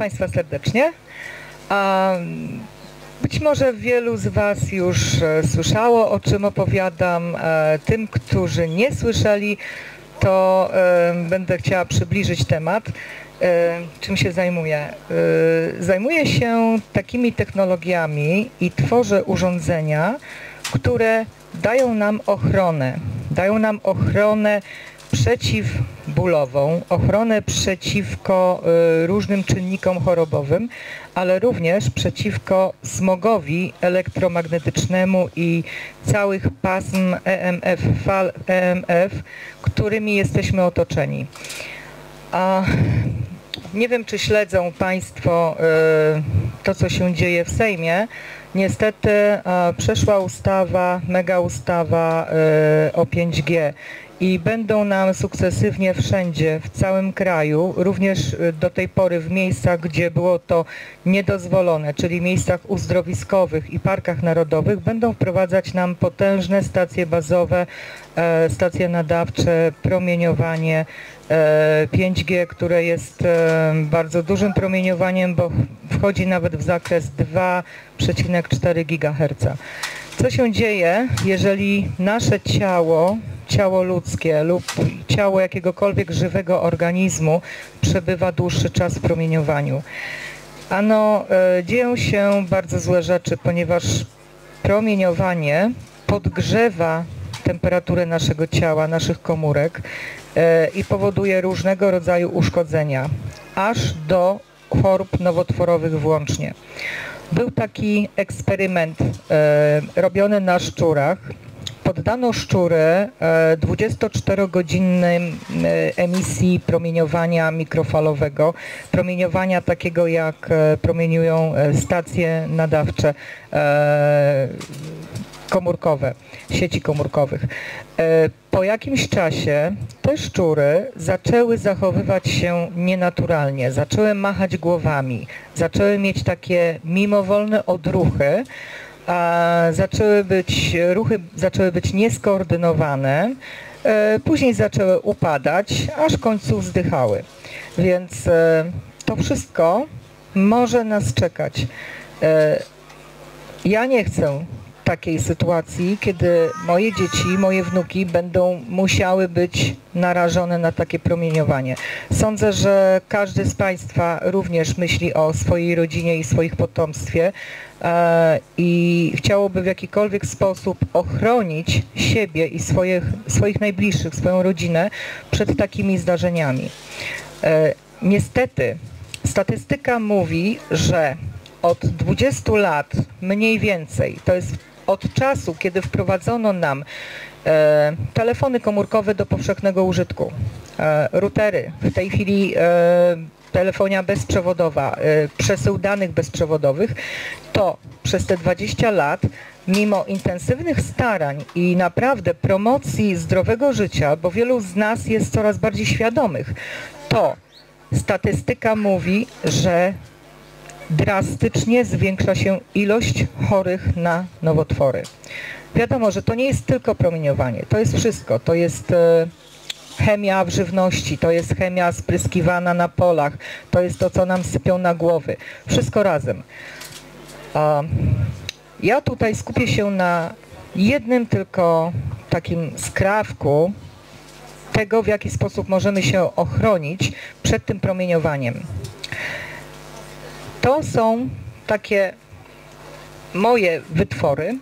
Państwa serdecznie. Być może wielu z Was już słyszało, o czym opowiadam. Tym, którzy nie słyszeli, to będę chciała przybliżyć temat. Czym się zajmuję? Zajmuję się takimi technologiami i tworzę urządzenia, które dają nam ochronę. Dają nam ochronę przeciwbólową, ochronę przeciwko różnym czynnikom chorobowym, ale również przeciwko smogowi elektromagnetycznemu i całych pasm EMF, fal EMF, którymi jesteśmy otoczeni. Nie wiem, czy śledzą Państwo to, co się dzieje w Sejmie. Niestety przeszła ustawa, mega ustawa o 5G i będą nam sukcesywnie wszędzie, w całym kraju, również do tej pory w miejscach, gdzie było to niedozwolone, czyli miejscach uzdrowiskowych i parkach narodowych, będą wprowadzać nam potężne stacje bazowe, stacje nadawcze, promieniowanie 5G, które jest bardzo dużym promieniowaniem, bo wchodzi nawet w zakres 2,4 GHz. Co się dzieje, jeżeli nasze ciało ludzkie lub ciało jakiegokolwiek żywego organizmu przebywa dłuższy czas w promieniowaniu? Ano, dzieją się bardzo złe rzeczy, ponieważ promieniowanie podgrzewa temperaturę naszego ciała, naszych komórek i powoduje różnego rodzaju uszkodzenia, aż do chorób nowotworowych włącznie. Był taki eksperyment robiony na szczurach. Poddano szczury 24-godzinnej emisji promieniowania mikrofalowego, promieniowania takiego, jak promieniują stacje nadawcze komórkowe, sieci komórkowych. Po jakimś czasie te szczury zaczęły zachowywać się nienaturalnie, zaczęły machać głowami, zaczęły mieć takie mimowolne odruchy, ruchy zaczęły być nieskoordynowane, później zaczęły upadać, aż w końcu zdychały. Więc to wszystko może nas czekać. Ja nie chcę takiej sytuacji, kiedy moje dzieci, moje wnuki będą musiały być narażone na takie promieniowanie. Sądzę, że każdy z Państwa również myśli o swojej rodzinie i swoich potomstwie i chciałoby w jakikolwiek sposób ochronić siebie i swoich najbliższych, swoją rodzinę przed takimi zdarzeniami. Niestety statystyka mówi, że od 20 lat mniej więcej, to jest od czasu, kiedy wprowadzono nam telefony komórkowe do powszechnego użytku, routery, w tej chwili telefonia bezprzewodowa, przesył danych bezprzewodowych, to przez te 20 lat, mimo intensywnych starań i naprawdę promocji zdrowego życia, bo wielu z nas jest coraz bardziej świadomych, to statystyka mówi, że drastycznie zwiększa się ilość chorych na nowotwory. Wiadomo, że to nie jest tylko promieniowanie, to jest wszystko. To jest chemia w żywności, to jest chemia spryskiwana na polach, to jest to, co nam sypią na głowy. Wszystko razem. Ja tutaj skupię się na jednym tylko takim skrawku tego, w jaki sposób możemy się ochronić przed tym promieniowaniem. To są takie moje wytwory,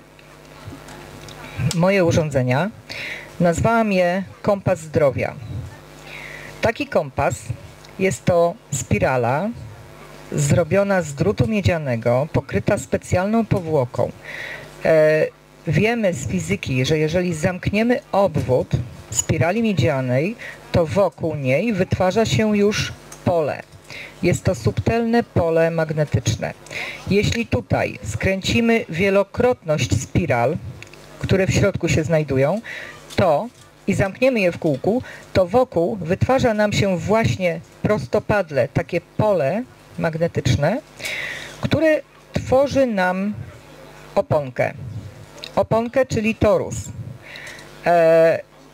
moje urządzenia. Nazwałam je kompas zdrowia. Taki kompas jest to spirala zrobiona z drutu miedzianego, pokryta specjalną powłoką. Wiemy z fizyki, że jeżeli zamkniemy obwód spirali miedzianej, to wokół niej wytwarza się już pole. Jest to subtelne pole magnetyczne. Jeśli tutaj skręcimy wielokrotność spiral, które w środku się znajdują, i zamkniemy je w kółku, to wokół wytwarza nam się właśnie prostopadle takie pole magnetyczne, które tworzy nam oponkę. Oponkę, czyli torus.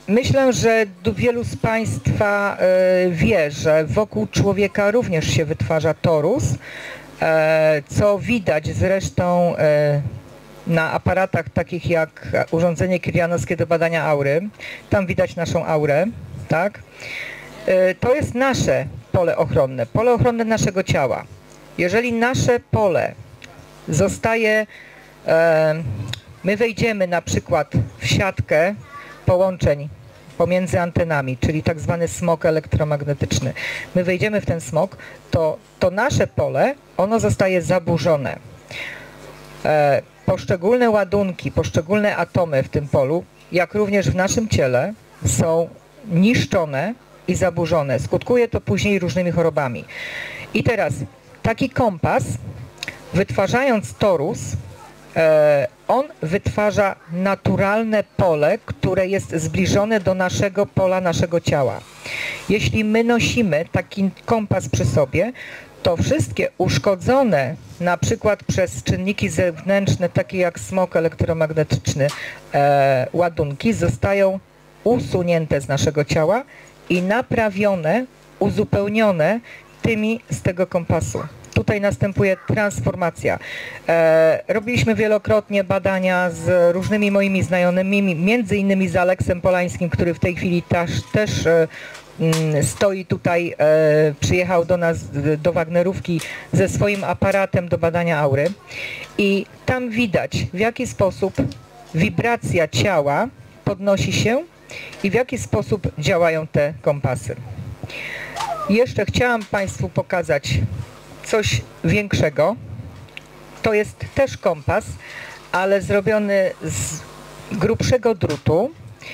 Myślę, że wielu z Państwa wie, że wokół człowieka również się wytwarza torus, co widać zresztą na aparatach takich jak urządzenie kirjanowskie do badania aury. Tam widać naszą aurę, tak? To jest nasze pole ochronne naszego ciała. Jeżeli nasze pole zostaje, my wejdziemy na przykład w siatkę połączeń pomiędzy antenami, czyli tak zwany smog elektromagnetyczny. My wejdziemy w ten smog, to nasze pole, ono zostaje zaburzone. Poszczególne ładunki, poszczególne atomy w tym polu, jak również w naszym ciele, są niszczone i zaburzone. Skutkuje to później różnymi chorobami. I teraz taki kompas, wytwarzając torus, on wytwarza naturalne pole, które jest zbliżone do naszego pola, naszego ciała. Jeśli my nosimy taki kompas przy sobie, to wszystkie uszkodzone na przykład przez czynniki zewnętrzne, takie jak smog elektromagnetyczny, ładunki zostają usunięte z naszego ciała i naprawione, uzupełnione tymi z tego kompasu. Tutaj następuje transformacja. Robiliśmy wielokrotnie badania z różnymi moimi znajomymi, między innymi z Aleksem Polańskim, który w tej chwili też stoi tutaj, przyjechał do nas, do Wagnerówki ze swoim aparatem do badania aury i tam widać, w jaki sposób wibracja ciała podnosi się i w jaki sposób działają te kompasy. Jeszcze chciałam Państwu pokazać coś większego. To jest też kompas, ale zrobiony z grubszego drutu.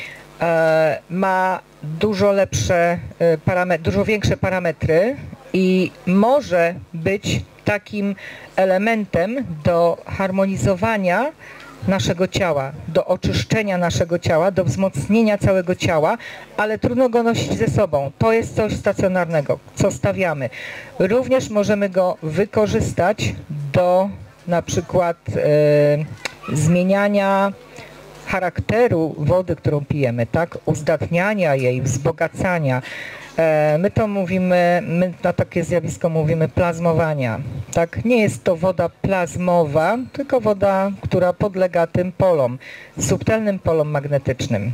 Ma dużo lepsze dużo większe parametry i może być takim elementem do harmonizowania naszego ciała, do oczyszczenia naszego ciała, do wzmocnienia całego ciała, ale trudno go nosić ze sobą. To jest coś stacjonarnego, co stawiamy. Również możemy go wykorzystać do na przykład zmieniania charakteru wody, którą pijemy, tak? Uzdatniania jej, wzbogacania. My to mówimy, my na takie zjawisko mówimy plazmowania. Tak? Nie jest to woda plazmowa, tylko woda, która podlega tym polom, subtelnym polom magnetycznym.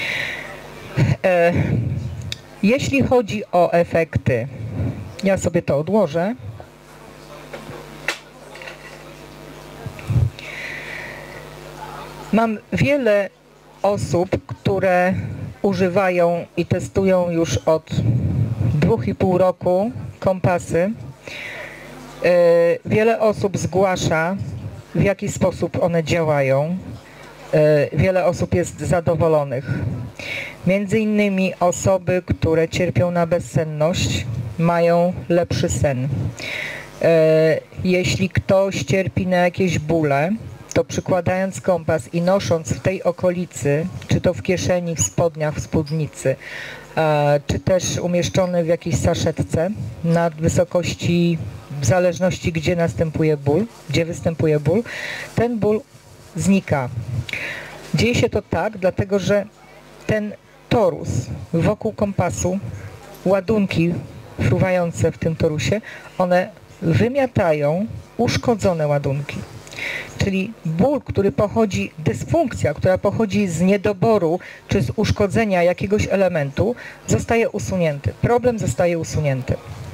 Jeśli chodzi o efekty, ja sobie to odłożę. Mam wiele osób, które używają i testują już od 2,5 roku kompasy. Wiele osób zgłasza, w jaki sposób one działają. Wiele osób jest zadowolonych. Między innymi osoby, które cierpią na bezsenność, mają lepszy sen. Jeśli ktoś cierpi na jakieś bóle, to przykładając kompas i nosząc w tej okolicy, czy to w kieszeni, w spodniach, w spódnicy, czy też umieszczony w jakiejś saszetce na wysokości, w zależności gdzie następuje ból, gdzie występuje ból, ten ból znika. Dzieje się to tak, dlatego że ten torus wokół kompasu, ładunki fruwające w tym torusie, one wymiatają uszkodzone ładunki. Czyli ból, który pochodzi, dysfunkcja, która pochodzi z niedoboru czy z uszkodzenia jakiegoś elementu, zostaje usunięty. Problem zostaje usunięty.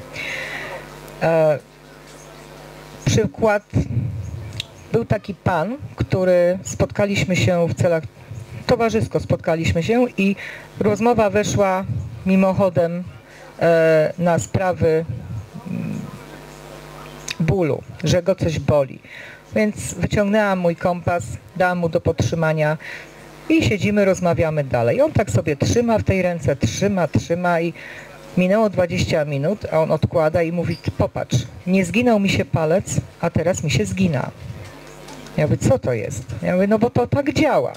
Przykład, był taki pan, który spotkaliśmy się w celach, towarzysko spotkaliśmy się i rozmowa weszła mimochodem na sprawy bólu, że go coś boli. Więc wyciągnęłam mój kompas, dałam mu do podtrzymania i siedzimy, rozmawiamy dalej. On tak sobie trzyma w tej ręce, trzyma i minęło 20 minut, a on odkłada i mówi: popatrz, nie zginął mi się palec, a teraz mi się zgina. Ja mówię: co to jest? Ja mówię: no bo to tak działa.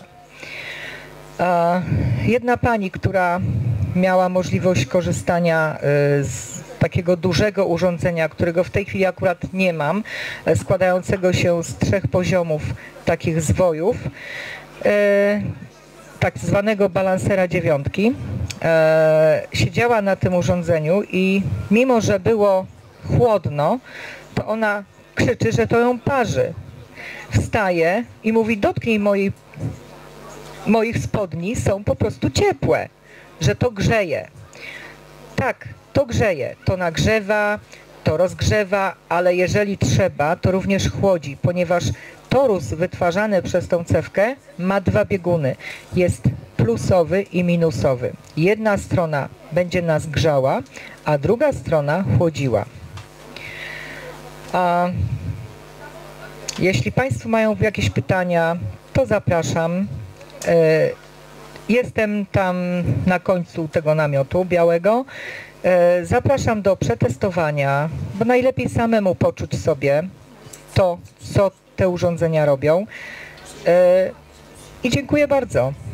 Jedna pani, która miała możliwość korzystania z takiego dużego urządzenia, którego w tej chwili akurat nie mam, składającego się z 3 poziomów takich zwojów, tak zwanego balansera 9, siedziała na tym urządzeniu i mimo, że było chłodno, to ona krzyczy, że to ją parzy. Wstaje i mówi: dotknij moich spodni, są po prostu ciepłe, że to grzeje. Tak, to grzeje, to nagrzewa, to rozgrzewa, ale jeżeli trzeba, to również chłodzi, ponieważ torus wytwarzany przez tą cewkę ma 2 bieguny. Jest plusowy i minusowy. Jedna strona będzie nas grzała, a druga strona chłodziła. A jeśli Państwo mają jakieś pytania, to zapraszam. Jestem tam na końcu tego namiotu białego. Zapraszam do przetestowania, bo najlepiej samemu poczuć sobie to, co te urządzenia robią. I dziękuję bardzo.